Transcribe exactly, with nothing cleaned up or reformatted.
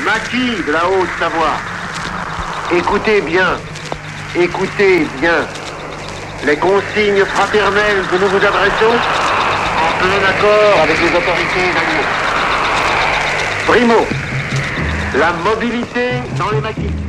Maquis de la Haute-Savoie. Écoutez bien, écoutez bien les consignes fraternelles que nous vous adressons en plein accord avec les autorités alliées. Primo, la mobilité dans les maquis.